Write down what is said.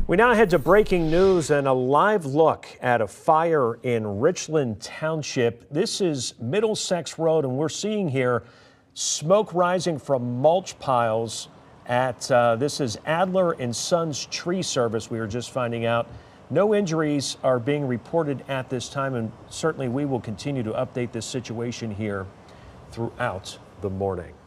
We now head to breaking news and a live look at a fire in Richland Township. This is Middlesex Road, and we're seeing here smoke rising from mulch piles at this is Adler and Sons Tree Service. We were just finding out no injuries are being reported at this time, and certainly we will continue to update this situation here throughout the morning.